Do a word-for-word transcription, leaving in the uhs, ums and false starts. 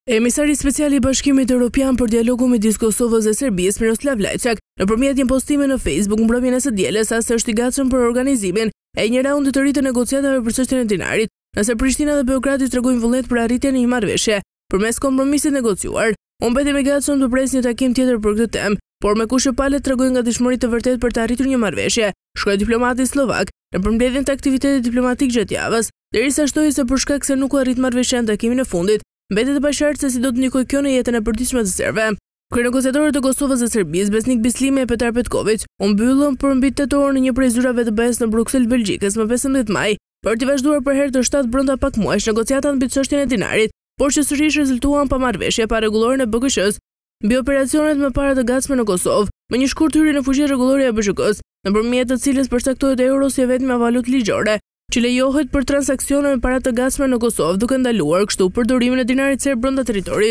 Emisari special i Bashkimit Evropian për dialogu midis Kosovës dhe Serbisë, Miroslav Lajçak, nëpërmjet një postime në Facebook mbrëmjen e së dielës, as është i gatshëm për organizimin e një raundi të ri të negociatave për çështjen e dinarit, nëse Prishtina dhe Beogradi tregojnë vullnet për arritjen e një marrëveshje përmes kompromisit negociuar. Unë betem i gatshëm të pres një takim tjetër për këtë temë, por me kush e palet tregojnë nga dëshmëri të vërtet për të arritur një marrëveshje, shkroi diplomati slovak në përmbledhjen të aktivitetit diplomatik gjatë javës, derisa shtoi se për shkak se nuk u arrit marrëveshja në takimin e fundit, mbetet e paqartë se si do të ndikojë kjo në jetën e përditshme të serbëve. Kryenegociatorët e Kosovës dhe Serbisë, Besnik Bislimi e Petar Petković, u mbyllën për mbi tetor në një prej zyrave të B E S në Bruksel, Belgjikës, më pesëmbëdhjetë maj, për të vazhduar për herë të shtatë brenda pak muajsh negociatat mbi çështjen e dinarit, por që sërish rezultuan pa marrëveshje pa rregullorën e B K Sh-s mbi operacionet më para të gatshme në Kosovë, me një shkurt hyrje në fuqi rregullore e B S K-s, nëpërmjet të cilës përcaktohet euro si vetmja valutë ligjore, që lejohet për transaksione me para të gatshme në Kosovë, duke ndaluar kështu përdorimin e dinarit serb brenda territorit.